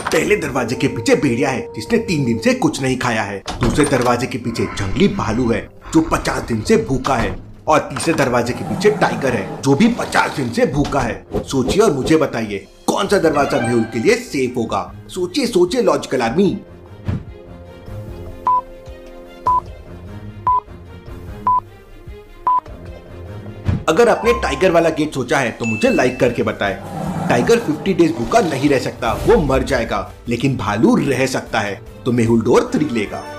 पहले दरवाजे के पीछे भेड़िया है जिसने 3 दिन से कुछ नहीं खाया है। दूसरे दरवाजे के पीछे जंगली भालू है जो 50 दिन से भूखा है। और तीसरे दरवाजे के पीछे टाइगर है जो भी 50 दिन से भूखा है। सोचिए और मुझे बताइए कौन सा दरवाजा मेहुल के लिए सेफ होगा। सोचिए सोचिए लॉजिकल आदमी। अगर आपने टाइगर वाला गेट सोचा है तो मुझे लाइक करके बताएं। टाइगर 50 डेज भूखा नहीं रह सकता, वो मर जाएगा, लेकिन भालू रह सकता है। तो मेहुल डोर 3 लेगा।